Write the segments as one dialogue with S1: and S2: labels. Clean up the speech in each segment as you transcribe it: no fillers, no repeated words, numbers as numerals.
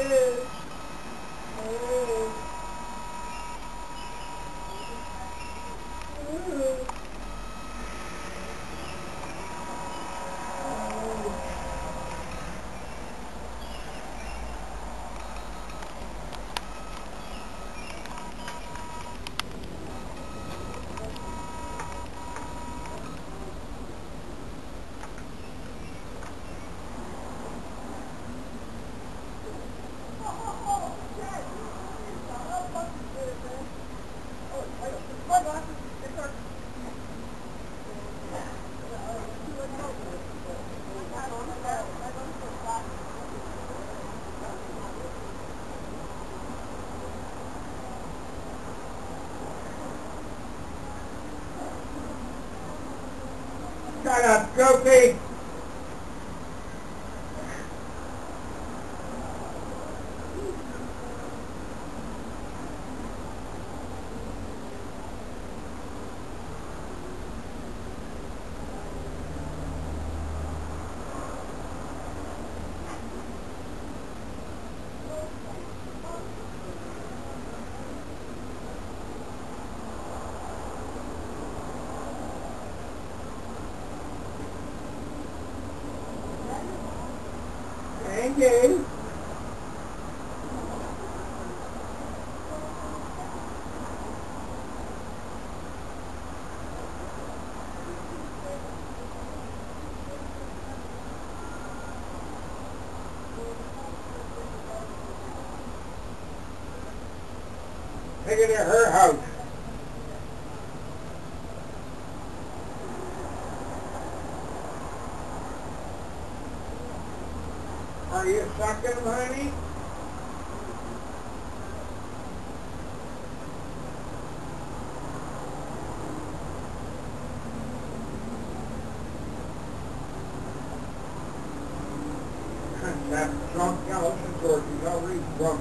S1: Shut up, Goofy! Thank you. Take it to her house. Are you sucking, honey? That drunk, yeah, listen to her. She's already drunk.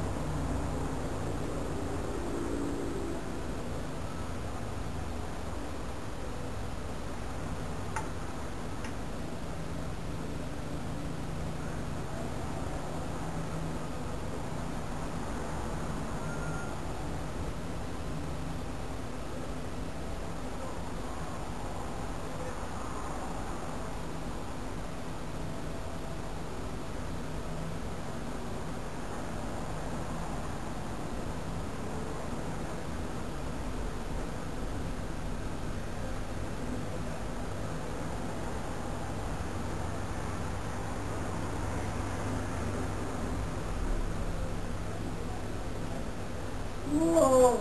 S1: Whoa.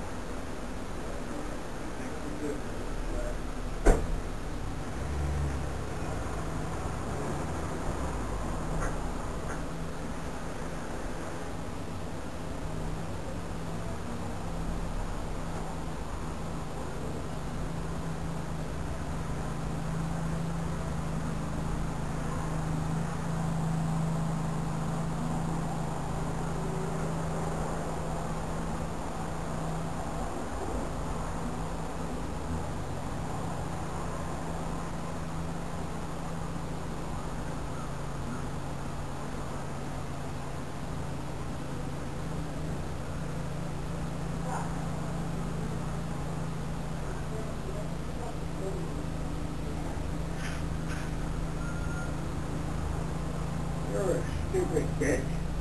S1: You're a stupid bitch.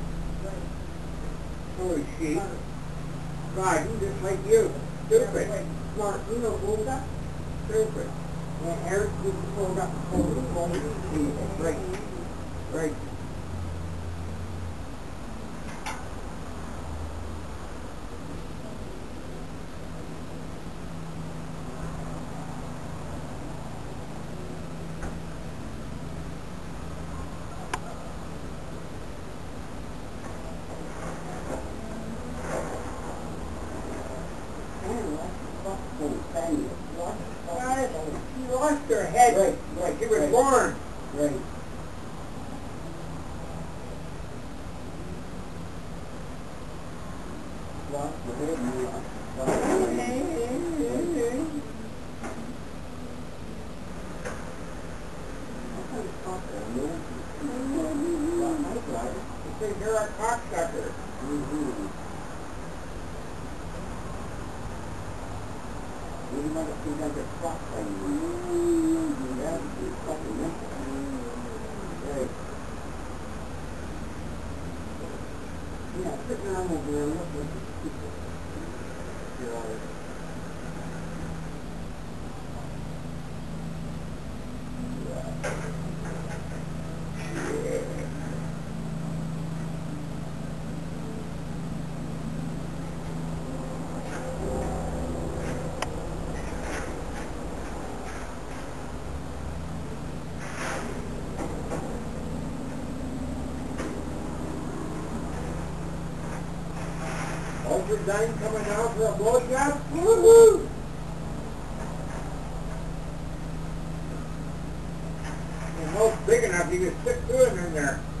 S1: So is she. God, he's just like you. Stupid.
S2: Smart. You know Buddha?
S1: Stupid.
S2: Yeah, Eric used to hold up the phone.
S1: Right. Right. She lost her head.
S2: Right,
S1: Like she was born.
S2: Right. Lost her head and lost her head.
S1: says you're a cocksucker.
S2: You might have seen like a clock by you. Yeah, it's fucking mental. Right. Yeah, sit down over there and look at the people. You're all right.
S1: Ultra Dane coming out for a blowjob? Woo-hoo! And most big enough you can stick two of them in there.